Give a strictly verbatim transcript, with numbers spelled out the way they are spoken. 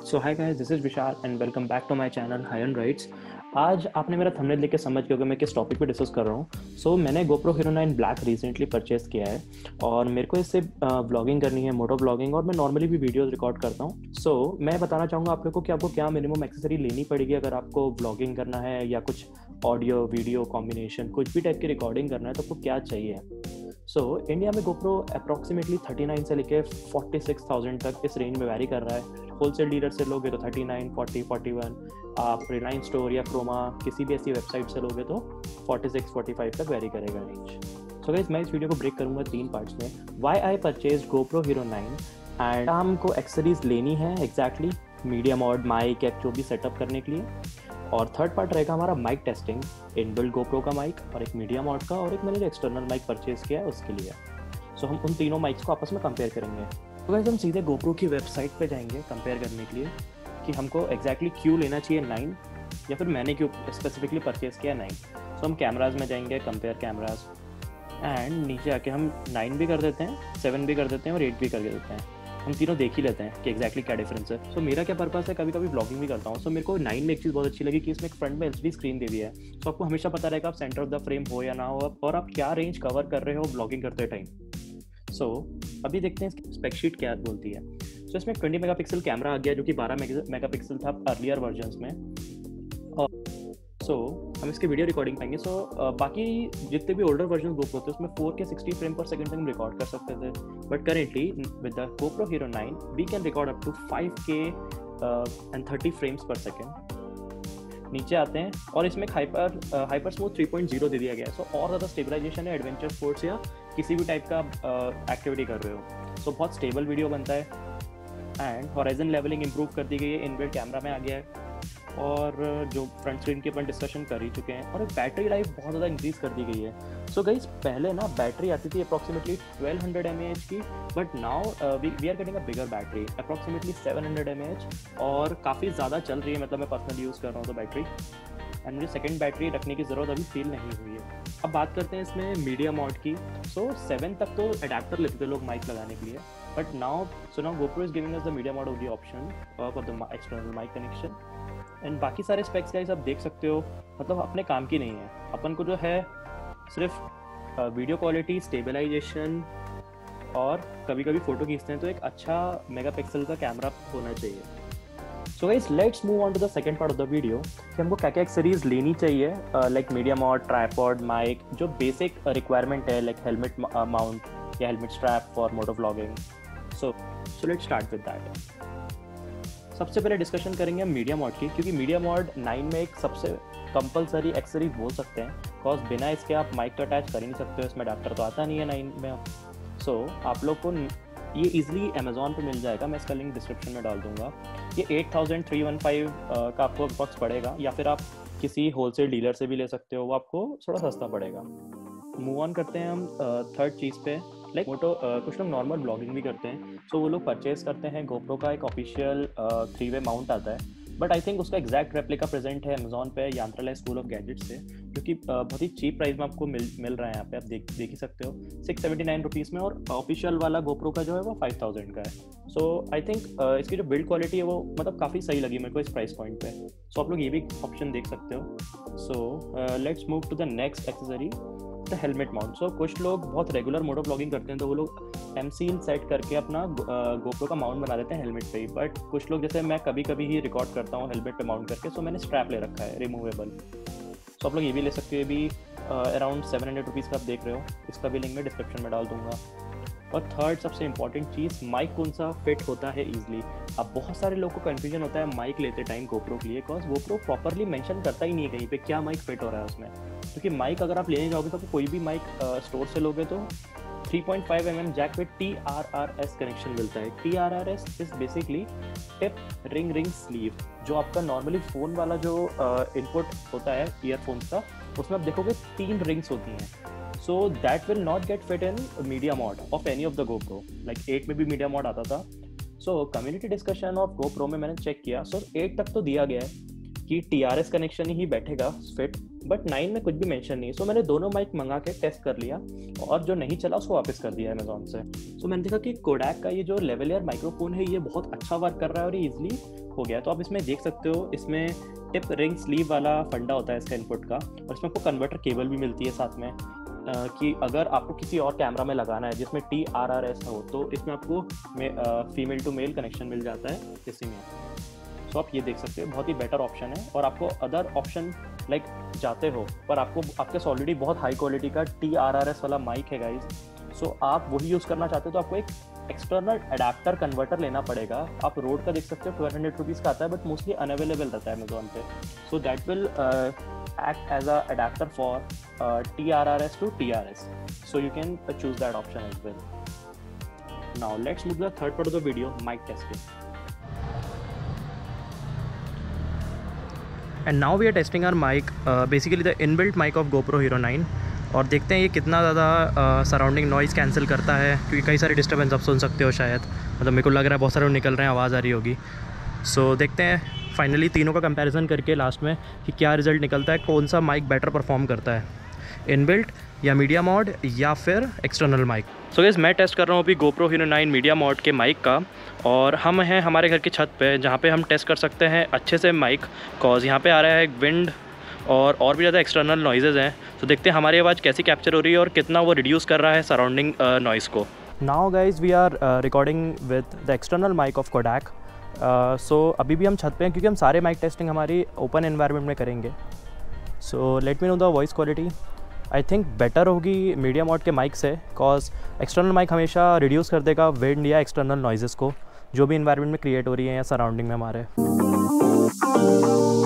So hi guys, this is Vishal and welcome back to my channel high end rides. आज आपने मेरा thumbnail देख के समझ गए होंगे मैं किस टॉपिक पे डिस्कस कर रहा हूँ। सो so, मैंने GoPro Hero nine black recently purchase किया है और मेरे को इससे व्लॉगिंग करनी है, मोटो व्लॉगिंग, और मैं नॉर्मली भी वीडियोस रिकॉर्ड करता हूँ। सो so, मैं बताना चाहूँगा आप लोगों को कि आपको क्या मिनिमम एक्सेसरी लेनी पड़ेगी अगर आपको व्लॉगिंग करना है या कुछ ऑडियो वीडियो कॉम्बिनेशन कुछ भी टाइप की रिकॉर्डिंग करना है तो आपको क्या चाहिए। सो so, इंडिया में GoPro अप्रॉक्सीमेटली थर्टी नाइन से लेके फोर्टी सिक्स थाउजेंड तक इस रेंज में वैरी कर रहा है। होलसेल डीलर से लोगे तो thirty nine, forty, forty one, आप रिलायंस स्टोर या क्रोमा किसी भी ऐसी वेबसाइट से लोगे तो फोर्टी सिक्स, फोर्टी फाइव तक वैरी करेगा रेंज। सो गाइस, मैं इस वीडियो को ब्रेक करूंगा तीन पार्ट्स में। Why I purchase GoPro Hero nine and हमको एक्सेसरीज लेनी है एग्जैक्टली मीडिया मॉड, माइक या जो भी सेटअप करने के लिए। और थर्ड पार्ट रहेगा हमारा माइक टेस्टिंग, इनबिल्ट GoPro का माइक और एक मीडिया मॉड का, और एक मैंने जो एक्सटर्नल माइक परचेज किया है उसके लिए। सो so, हम उन तीनों माइक्स को आपस में कंपेयर करेंगे। तो गाइस, हम सीधे GoPro की वेबसाइट पे जाएंगे कंपेयर करने के लिए कि हमको एग्जैक्टली क्यों लेना चाहिए नाइन, या फिर मैंने क्यों स्पेसिफिकली परचेज किया नाइन। सो हम कैमराज में जाएंगे, कंपेयर कैमराज, एंड नीचे आके हम नाइन भी कर देते हैं, सेवन भी कर देते हैं और एट भी कर देते हैं। हम तीनों देख ही लेते हैं कि एक्जैक्टली क्या डिफरेंस है। सो so, मेरा क्या पर्पस है, कभी कभी ब्लॉगिंग भी करता हूँ। सो so, मेरे को नाइन में एक चीज़ बहुत अच्छी लगी कि इसमें एक फ्रंट में एलसीडी स्क्रीन दे दी है। सो so, आपको हमेशा पता रहेगा आप सेंटर ऑफ द फ्रेम हो या ना हो, और आप क्या रेंज कवर कर रहे हो ब्लॉगिंग करते टाइम। सो so, अभी देखते हैं स्पेक शीट क्या बोलती है। सो so, इसमें ट्वेंटी मेगापिक्सल कैमरा आ गया जो कि बारह मेगापिक्सल था अर्लियर वर्जन्स में। और सो so, हम इसके वीडियो रिकॉर्डिंग पाएंगे। सो so, uh, बाकी जितने भी ओल्डर वर्जन GoPro होते हैं उसमें फोर के सिक्सटी फ्रेम पर सेकंड तक हम रिकॉर्ड कर सकते थे, but currently with the GoPro Hero nine we can record up to five K and thirty frames per second. नीचे आते हैं और इसमें hyper hyper smooth three point zero दे दिया गया है। सो so, और ज़्यादा स्टेबलाइजेशन है एडवेंचर स्पोर्ट्स या किसी भी टाइप का एक्टिविटी uh, कर रहे हो। सो so, बहुत स्टेबल वीडियो बनता है। एंड हॉराइजन लेवलिंग इंप्रूव कर दी गई है, इनबिल्ट कैमरा में आ गया है, और जो फ्रंट स्क्रीन की अपन डिस्कशन कर ही चुके हैं, और बैटरी लाइफ बहुत ज़्यादा इंक्रीज़ कर दी गई है। सो so गाइस, पहले ना बैटरी आती थी approximately twelve hundred M A H की, but now we are getting a bigger battery approximately seven hundred M A H, और काफ़ी ज़्यादा चल रही है। मतलब मैं पर्सनली यूज़ कर रहा हूँ तो बैटरी, एंड मुझे सेकेंड बैटरी रखने की ज़रूरत अभी फील नहीं हुई है। अब बात करते हैं इसमें मीडिया मॉड की। सो so, सेवन तक तो अडेप्टर लेते थे लोग माइक लगाने के लिए, but now so now GoPro is giving us the media mod only option for the external mic connection. And बाकी सारे स्पेक्स गाइस आप देख सकते हो, मतलब अपने काम की नहीं है। अपन को जो है सिर्फ वीडियो क्वालिटी, स्टेबलाइजेशन, और कभी कभी फ़ोटो खींचते हैं तो एक अच्छा मेगापिक्सल का कैमरा होना चाहिए। So guys, let's move on to the second part of the video कि हमको क्या क्या एक्सेसरीज लेनी चाहिए, like media mod, tripod, mic, जो बेसिक रिक्वायरमेंट है, लाइक हेलमेट माउंट या helmet strap for moto vlogging. So so let's start with that. सबसे पहले डिस्कशन करेंगे हम मीडिया मॉड की, क्योंकि मीडिया मॉड नाइन में एक सबसे कंपलसरी एक्सेसरीज बोल सकते हैं, बिकॉज बिना इसके आप माइक तो अटैच कर ही नहीं सकते हो, इसमें अडाप्टर तो आता नहीं है नाइन में। सो so, आप लोग को ये इजीली अमेजोन पे मिल जाएगा, मैं इसका लिंक डिस्क्रिप्शन में डाल दूंगा। ये eight thousand three one five का आपको बॉक्स पड़ेगा, या फिर आप किसी होलसेल डीलर से भी ले सकते हो, वो आपको थोड़ा सस्ता पड़ेगा। मूव ऑन करते हैं हम थर्ड uh, चीज़ पे, लाइक मोटो uh, कुछ लोग नॉर्मल ब्लॉगिंग भी करते हैं। सो so, वो लोग परचेज करते हैं GoPro का एक ऑफिशियल थ्री वे माउंट आता है, बट आई थिंक उसका एग्जैक्ट रेप्लिका प्रेजेंट है अमेजोन पे यांत्रालय स्कूल ऑफ गैजेट्स से, जो कि uh, बहुत ही चीप प्राइस में आपको मिल मिल रहा है। यहाँ पे आप देख देख ही सकते हो सिक्स सेवेंटी नाइन रुपीज़ में, और ऑफिशियल वाला GoPro का जो है वो फाइव थाउजेंड का है। सो आई थिंक इसकी जो बिल्ड क्वालिटी है वो मतलब काफ़ी सही लगी मेरे को इस प्राइस पॉइंट पे। सो so, आप लोग ये भी ऑप्शन देख सकते हो। So let's move to the next accessory, the helmet mount. So कुछ लोग बहुत रेगुलर मोटो ब्लॉगिंग करते हैं तो वो लोग एम सील सेट करके अपना GoPro का माउंट बना देते हैं हेलमेट पे ही, बट कुछ लोग, जैसे मैं कभी कभी ही रिकॉर्ड करता हूँ हेलमेट पे माउंट करके, सो मैंने स्ट्रैप ले रखा है रिमूवेबल। सो आप लोग ये भी ले सकते हो, ये भी अराउंड सेवन हंड्रेड रुपीज़ का आप देख रहे हो, इसका भी लिंक मैं डिस्क्रिप्शन में डाल दूंगा। और थर्ड सबसे इंपॉर्टेंट चीज़, माइक कौन सा फिट होता है ईजिली। अब बहुत सारे लोगों को कन्फ्यूजन होता है माइक लेते टाइम GoPro के लिए, बिकॉज GoPro प्रॉपरली मेंशन करता ही नहीं है कहीं पे क्या माइक फिट हो रहा है उसमें। क्योंकि माइक अगर आप लेने जाओगे तो कोई भी माइक स्टोर से लोगे तो three point five M M jack पे T R R S connection मिलता है। T R R S is basically tip ring ring sleeve, जो आपका नॉर्मली फ़ोन वाला जो इनपुट होता है ईयरफोन्स का, उसमें आप देखोगे तीन रिंग्स होती हैं। So that will not get fit in media mod of any of the GoPro, like eight में भी मीडिया मॉड आता था। So community discussion of GoPro में मैंने चेक किया, सो so, एट तक तो दिया गया है कि टी आर एस कनेक्शन ही बैठेगा फिट, बट नाइन में कुछ भी मेंशन नहीं। सो मैंने दोनों माइक मंगा के टेस्ट कर लिया और जो नहीं चला उसको वापस कर दिया अमेजोन से। सो मैंने देखा कि कोडैक का ये जो लेवलियर माइक्रोफोन है ये बहुत अच्छा वर्क कर रहा है और ये ईजिली हो गया। तो आप इसमें देख सकते हो, इसमें टिप रिंग स्लीव वाला फंडा होता है इसका इनपुट का, और इसमें आपको कन्वर्टर केबल भी मिलती है साथ में, Uh, कि अगर आपको किसी और कैमरा में लगाना है जिसमें टी आर आर एस हो तो इसमें आपको फीमेल टू मेल कनेक्शन मिल जाता है इसी में। सो आप ये देख सकते हो, बहुत ही बेटर ऑप्शन है। और आपको अदर ऑप्शन लाइक जाते हो पर आपको आपके पास ऑलरेडी बहुत हाई क्वालिटी का टी आर आर एस वाला माइक है गाइस, सो आप वही यूज़ करना चाहते हो तो आपको एक एक्सटर्नल अडेप्टर कन्वर्टर लेना पड़ेगा। आप रोड का देख सकते हो ट्वेल्व हंड्रेड रुपीज़ का आता है, बट मोस्टली अनअवेलेबल रहता है अमेजोन पे। So that will act as a adapter for uh, T R R S to T R S, so you can uh, choose that option as well. Now let's move to the third part of the video, mic testing. And now we are testing our mic, uh, basically the inbuilt mic of GoPro Hero nine, और देखते हैं ये कितना ज़्यादा surrounding noise cancel करता है, क्योंकि कई सारे डिस्टर्बेंस आप सुन सकते हो शायद, मतलब मेरे को लग रहा है बहुत सारे निकल रहे हैं, आवाज़ आ रही होगी। सो so, देखते हैं फाइनली तीनों का कंपैरिजन करके लास्ट में कि क्या रिज़ल्ट निकलता है, कौन सा माइक बेटर परफॉर्म करता है, इनबिल्ट या मीडिया मॉड या फिर एक्सटर्नल माइक। सो गाइस मैं टेस्ट कर रहा हूँ अभी GoPro Hero नाइन मीडिया मॉड के माइक का, और हम हैं हमारे घर की छत पे जहाँ पे हम टेस्ट कर सकते हैं अच्छे से माइक, कॉज यहाँ पे आ रहा है विंड और और भी ज़्यादा एक्सटर्नल नॉइजेज़ हैं। तो देखते हैं हमारी आवाज़ कैसी कैप्चर हो रही है और कितना वो रिड्यूस कर रहा है सराउंडिंग नॉइज़ को। Now guys we are recording with the external mic of Kodak. So अभी भी हम छत पे हैं क्योंकि हम सारे माइक टेस्टिंग हमारी ओपन एनवायरनमेंट में करेंगे। So let me know the voice quality, I think better होगी मीडिया मॉड के माइक से, कॉज एक्सटर्नल माइक हमेशा रिड्यूस कर देगा विंड या एक्सटर्नल नॉइजेज़ को जो भी इन्वायरमेंट में क्रिएट हो रही है या सराउंडिंग में हमारे।